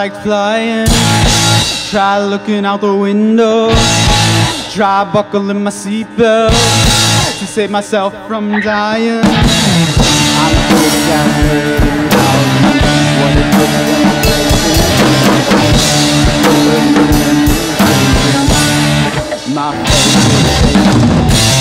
like flying. Try looking out the window. Try buckling my seatbelt to save myself from dying. I'm so exaggerating what it looks like. My face.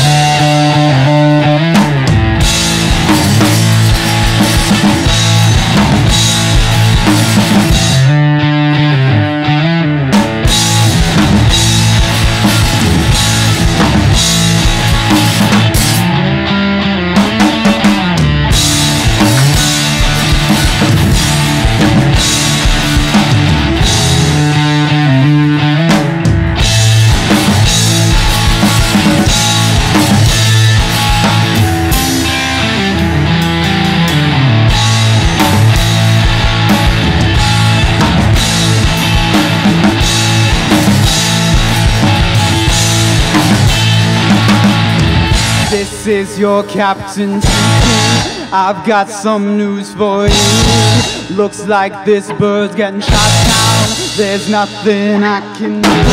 This is your captain speaking. I've got some news for you. Looks like this bird's getting shot down. There's nothing I can do.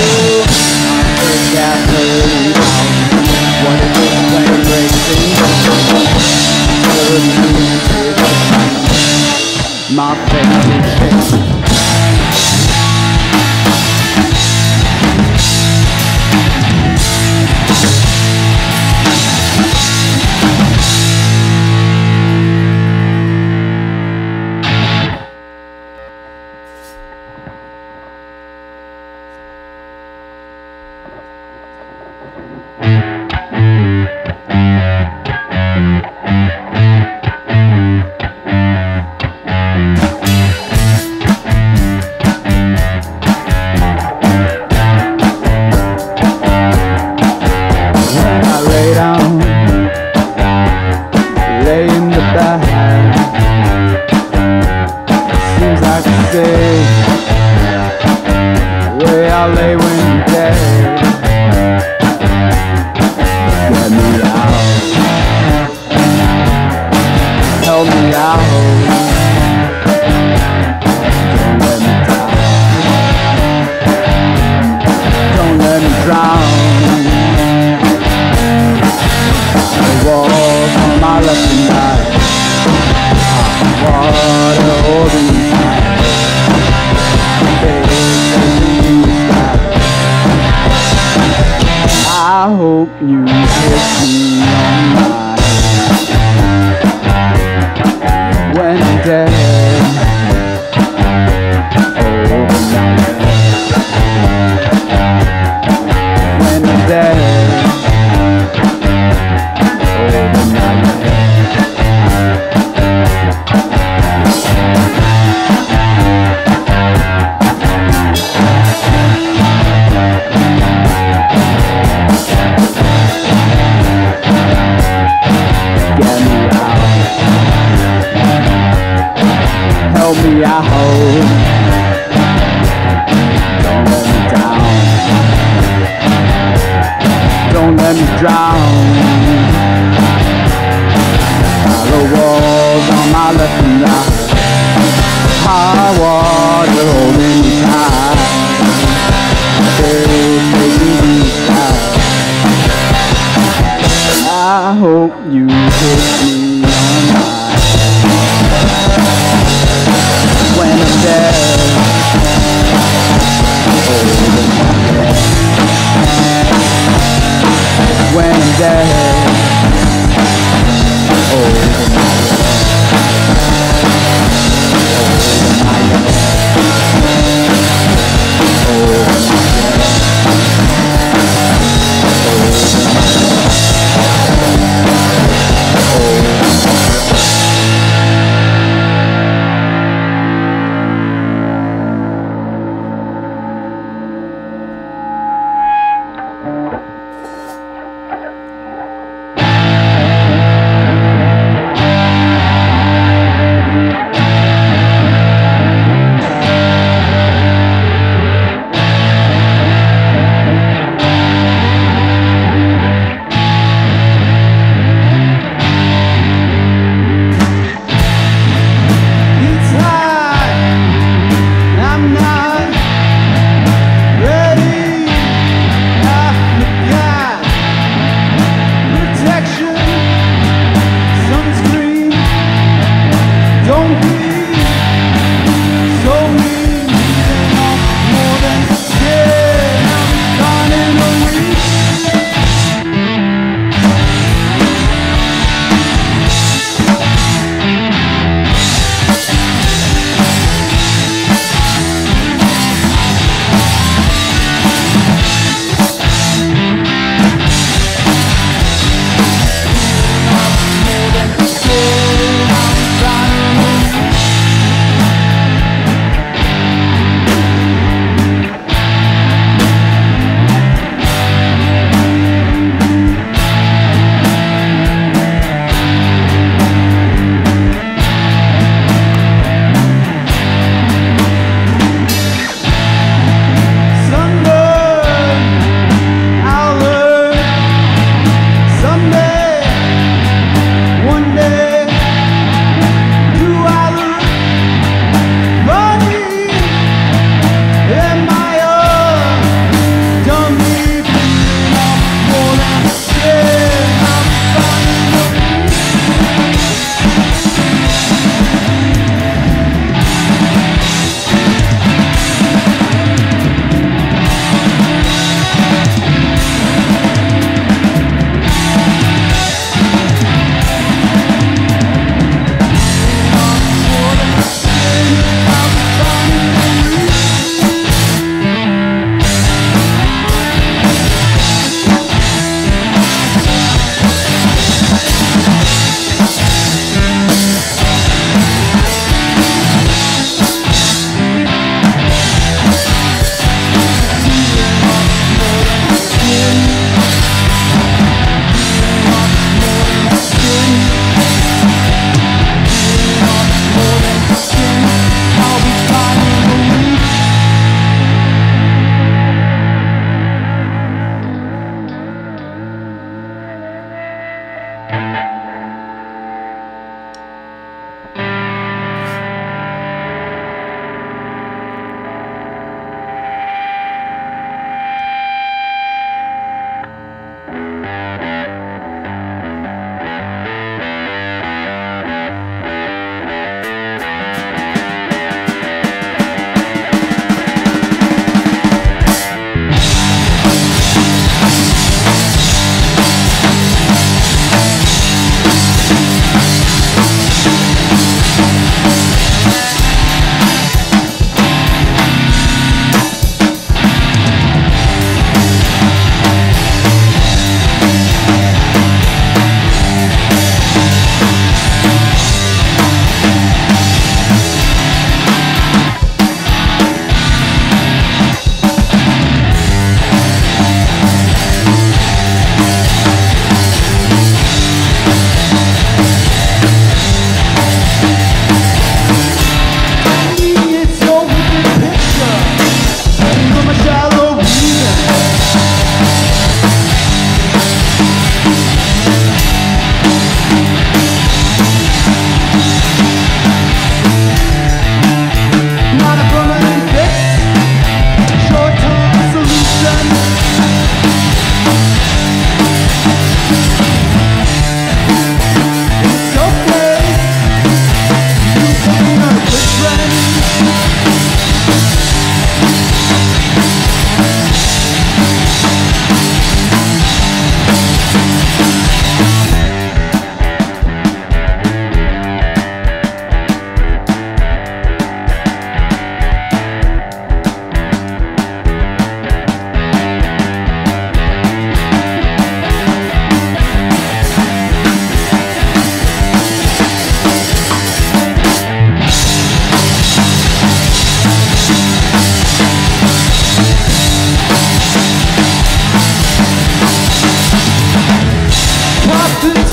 What it looks like racing. My favorite shit. Where I lay when you're dead. Get me out. Help me out. Don't let me die. Don't let me drown. The walls on my left and right. Water holding me tight. I hope you kiss me on my head when I'm dead. Overnight. When I'm dead. Help me out. Don't let me down. Don't let me drown. The walls on my left and right. High water holding me tight. Taking me down. I hope you kiss me on my when I'm dead. When I'm dead. Oh,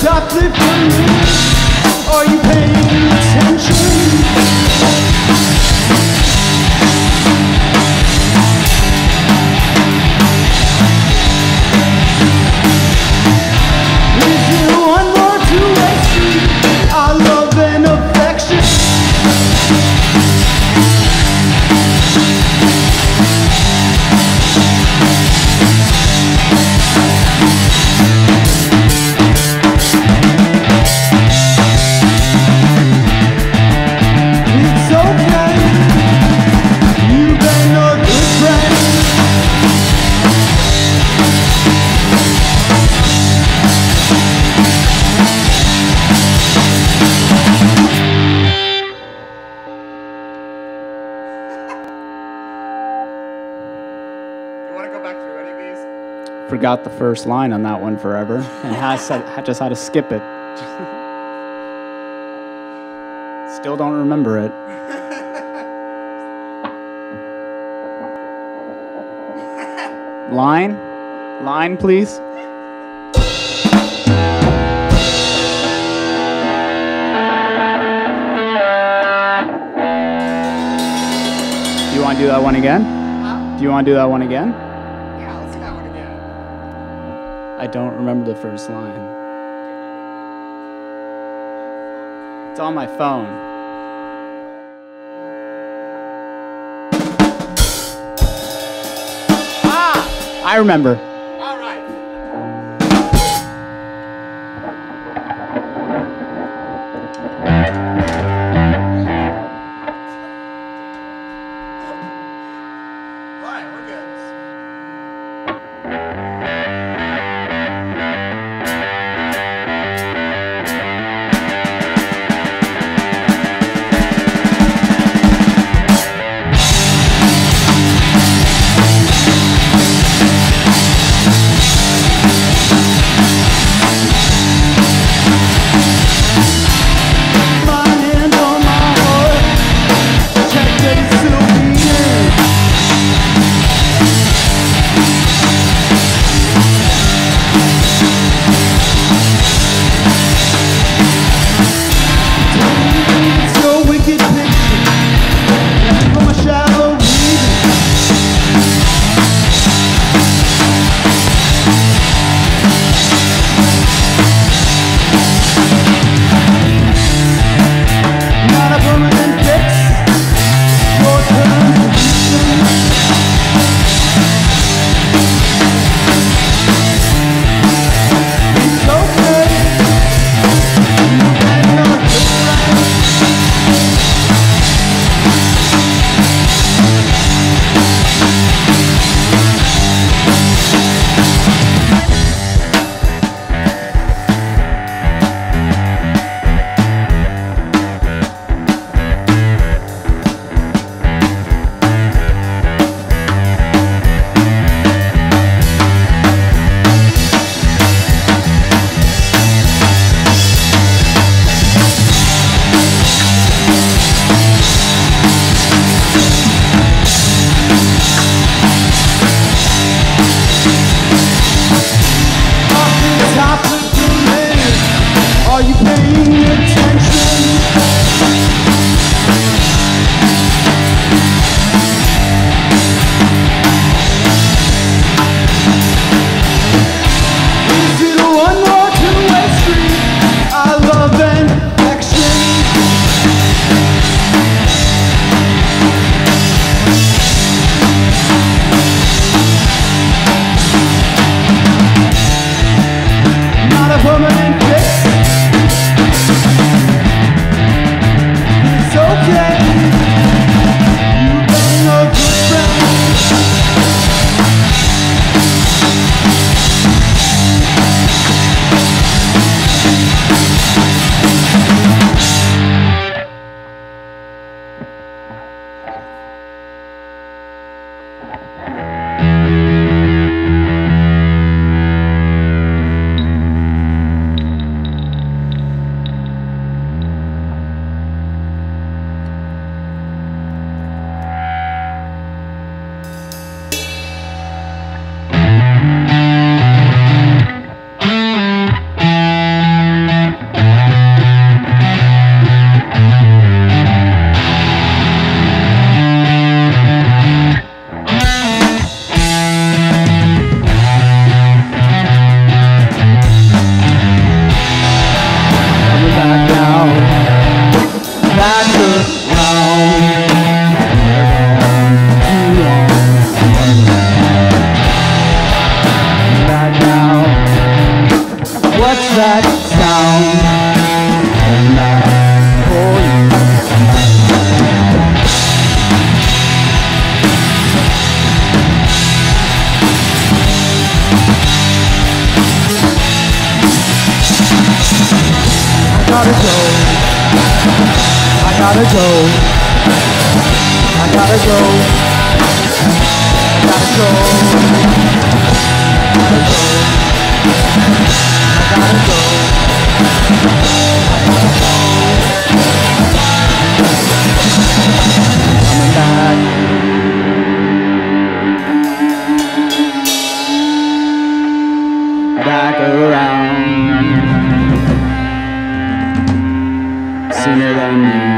top lip for me. Are you paying attention? Forgot the first line on that one forever, and I just had to skip it. Still don't remember it. Line, please. Do you want to do that one again? Do you want to do that one again? I don't remember the first line. It's on my phone. I remember. All right. We're good. that sound for you. I gotta go. I gotta go. I gotta go. I gotta go. I gotta go. Coming back. Back around. Sooner than you.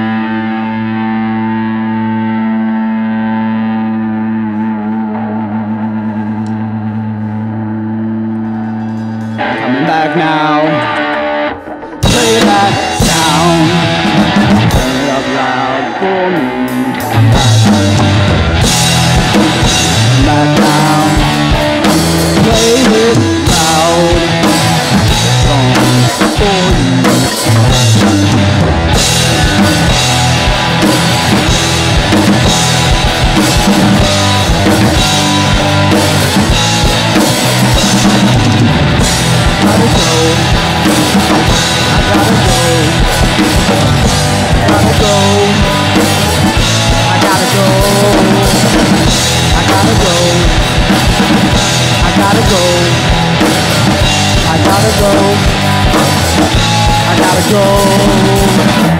Coming back now. Play that sound. Turn it up loud for me. Come back now. Play it loud. Songs for you. I gotta go.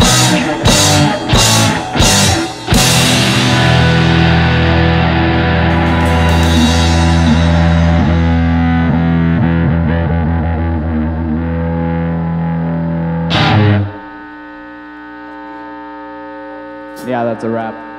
Yeah, that's a wrap.